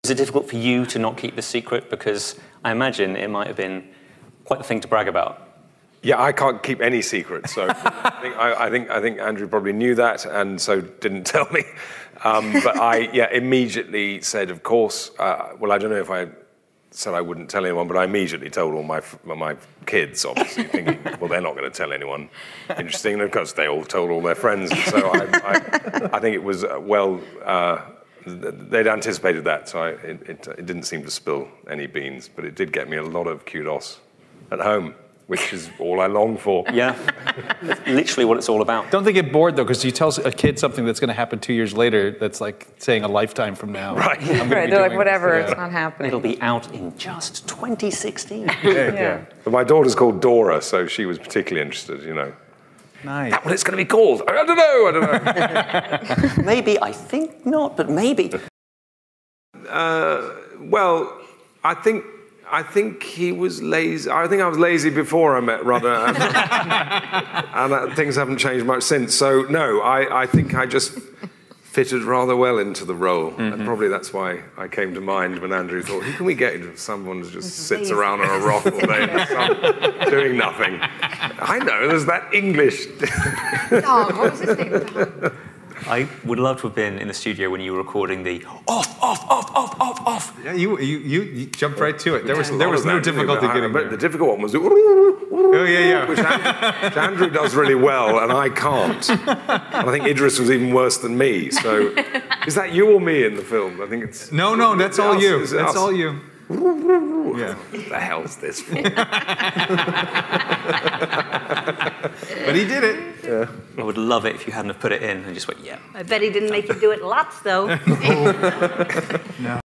Was it difficult for you to not keep the secret? Because I imagine it might have been quite the thing to brag about. Yeah, I can't keep any secrets, so I think Andrew probably knew that and so didn't tell me. But I immediately said, of course, well, I don't know if I said I wouldn't tell anyone, but I immediately told all my kids, obviously, thinking, well, they're not going to tell anyone. Interesting, and of course, they all told all their friends. So I think it was, they'd anticipated that, so it didn't seem to spill any beans, but it did get me a lot of kudos at home, which is all I long for. Yeah, that's literally what it's all about. Don't they get bored, though, because you tell a kid something that's going to happen 2 years later that's like saying a lifetime from now. Right. Right, they're like, whatever, it's not happening. It'll be out in just 2016. Yeah. But my daughter's called Dora, so she was particularly interested, you know. Nice. That's what it's going to be called. I don't know. Maybe, I think not, but maybe. Well, I think he was lazy. I think I was lazy before I met Rudder, and things haven't changed much since. So no, I think I just fitted rather well into the role, and probably that's why I came to mind when Andrew thought, who can we get into someone who just sits around on a rock all day in the sun doing nothing? I know, there's that English. Dom, what was his name? Dom. I would love to have been in the studio when you were recording the off. Yeah, you jumped right to it. There was no difficulty getting there. But the difficult one was which which Andrew does really well, and I can't. And I think Idris was even worse than me. So, is that you or me in the film? I think it's no, that's all you. That's all you. Yeah. What the hell's this for? But he did it. Yeah. I would love it if you hadn't have put it in and just went, yeah. I bet he didn't make you do it lots, though. No.